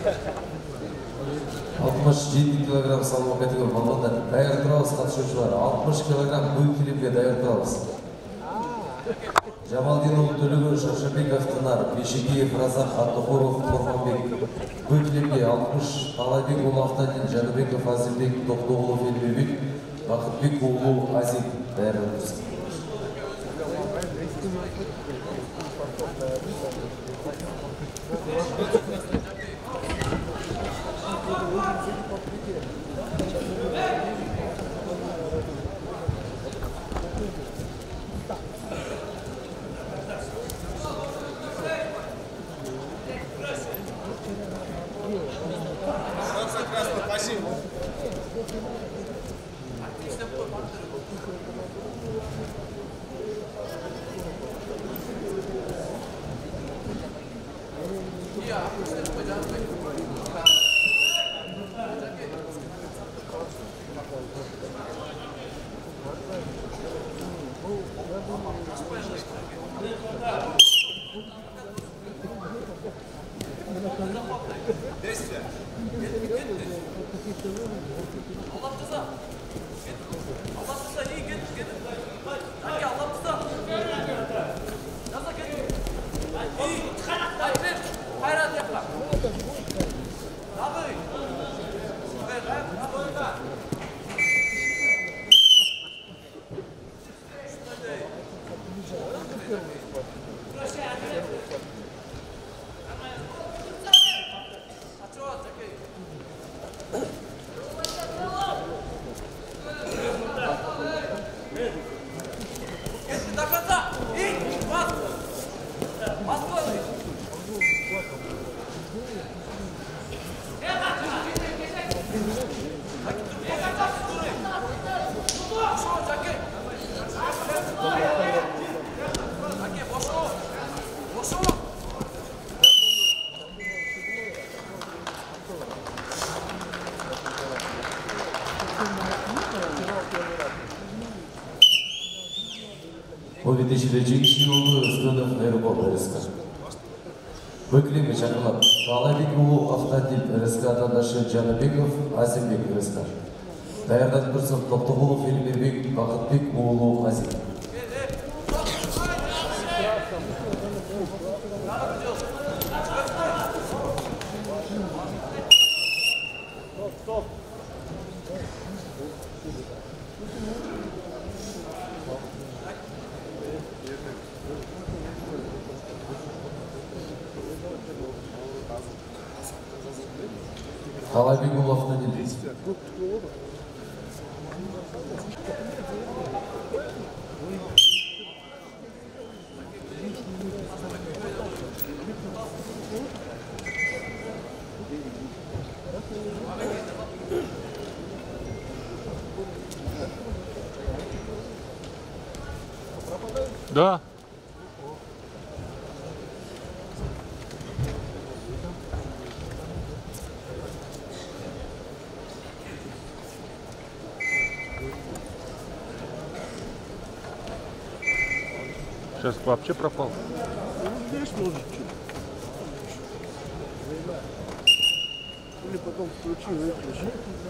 67 килограмм салмақ категория балуандар даяр тұрабыз. Қатысушылар 60 килограмм бөй килемге даяр тұрабыз. Жамалдинұлы Төлөгөн Шаршабеков Тынар, Бешекеев Разах Абдухоров Торманбек, бөй килемге 60, Талайбек Улы Автанин, Жаныбеков Азимбек, Тоқтоғұлов Елбебек, Бақытбек Улы Азим даяр тұрабыз. Победитель Жигишинұлы Үстінов Нерубов РСК. Бөкілемге шақырылып, Талайбек Улы Автандил РСК атандашы Жаныбеков Азимбек РСК. Даярдан тұрсын Тоқтоғұлов Елбербек Бақытбек Улы Азим. Талайбек Улы Автандил. Да. Сейчас вообще пропал. Здесь может что-то. Или потом включи, выключи.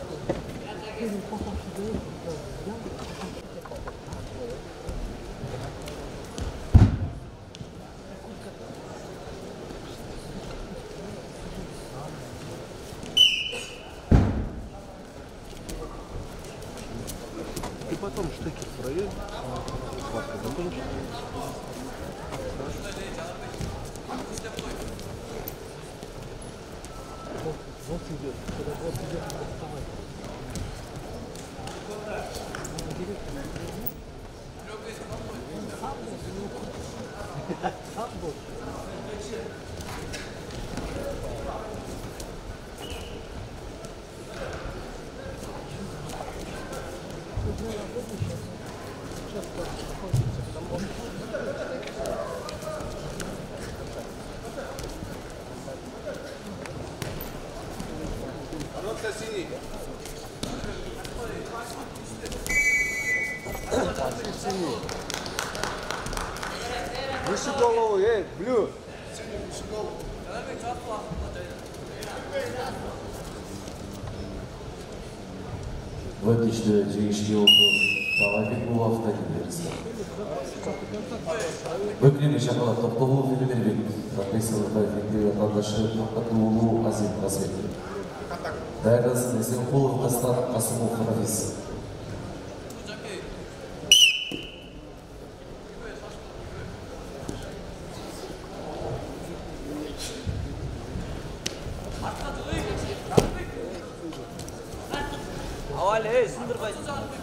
И потом штыки проверь. Вот идет, вот идет, доставай. Сам был. Синий. Выше голову, блю. В отличие жеңишке oldu Талайбек Улаевтан берілсі. Бөкілемі шақала Тоқтоғылы Фелимербек, профессор Файфекте отандашы Тоқтоғылы Азим Қазбек. Дайрасын Есенқұлов Дастан Қасымов профессор. Avale, Sındırbay.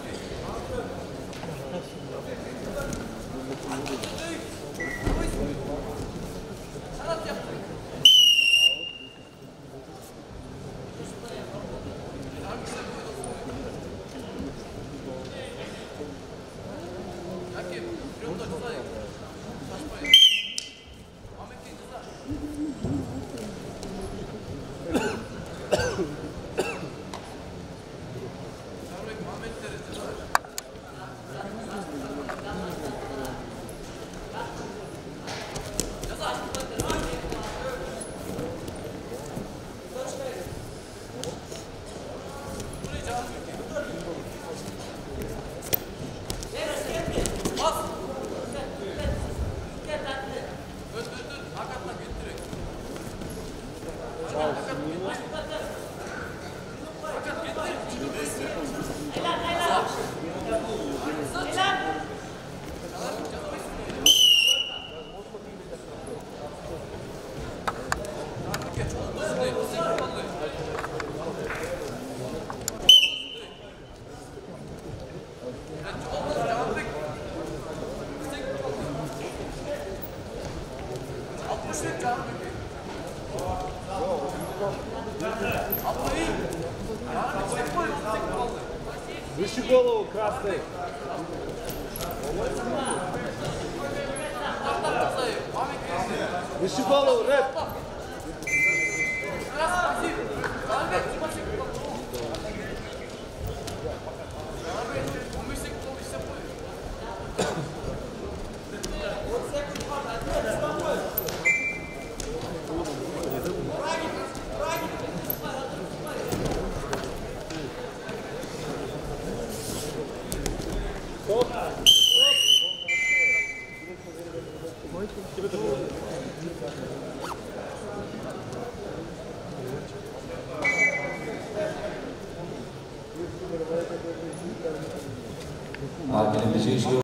Выше голову, красный. Выше голову, рэп. А,